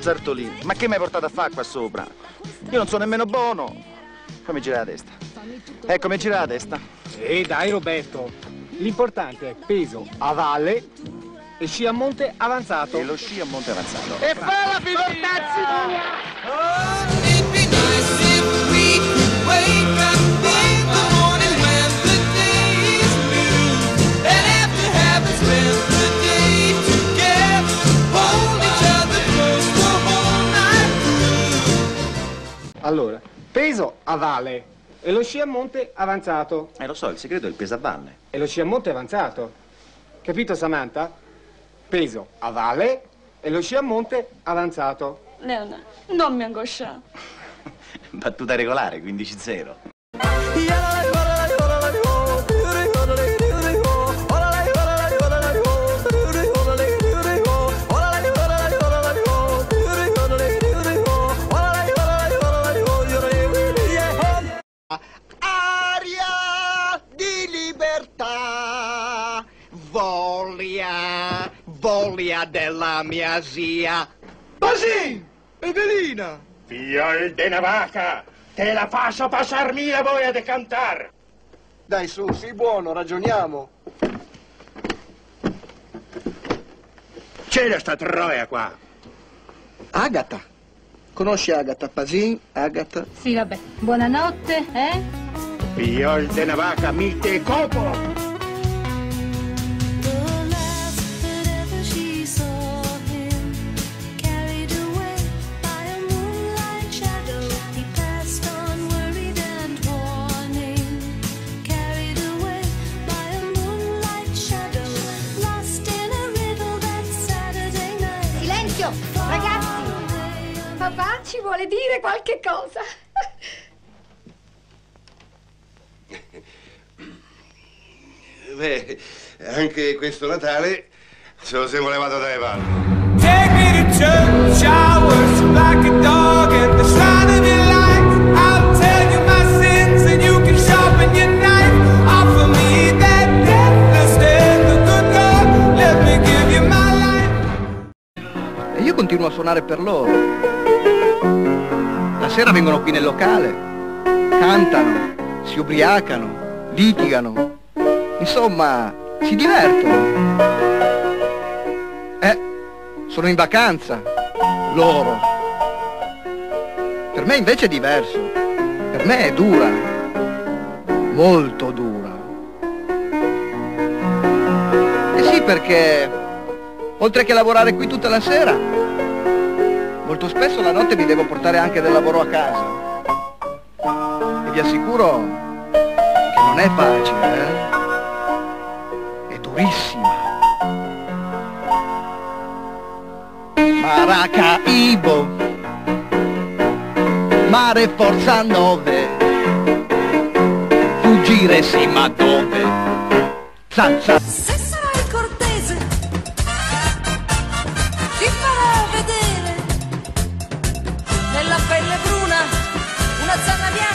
Zartolini, ma che mi hai portato a fare qua sopra? Io non sono nemmeno buono. Fammi girare la testa. Eccomi, gira la testa. Dai Roberto, l'importante è peso a valle e sci a monte avanzato. E lo sci a monte avanzato. E fa la portazzi Allora, peso a valle e lo sci a monte avanzato. Lo so, il segreto è il peso a valle. E lo sci a monte avanzato. Capito, Samantha? Peso a valle e lo sci a monte avanzato. Leona, non mi angoscia. Battuta regolare, 15-0. Voglia della mia zia. Basin! Evelina! Fiol de Navaca! Te la faccio passarmi la voglia di cantare! Dai su, sii buono, ragioniamo. C'era sta troia qua! Agata. Conosci Agata Pasin? Agata? Sì, vabbè. Buonanotte, eh? Fiol de Navaca, mi te copo! Ragazzi, papà ci vuole dire qualche cosa. Beh, anche questo Natale ce lo siamo levato dalle palle. Take me to church, I worship like a dog at the sign of your light. I'll tell you my sins and you can sharpen your knife. Offer me that deathless death, the good God, let me give you my life. E io continuo a suonare per loro. La sera vengono qui nel locale, cantano, si ubriacano, litigano, insomma, si divertono. Sono in vacanza, loro. Per me invece è diverso. Per me è dura, molto dura. E sì, perché oltre che lavorare qui tutta la sera, molto spesso la notte mi devo portare anche del lavoro a casa. E vi assicuro che non è facile, È durissima. Maracaibo, mare forza 9, fuggire sì ma dove? Zanza. Se sarai cortese, ti farò vedere nella pelle bruna una zanna bianca.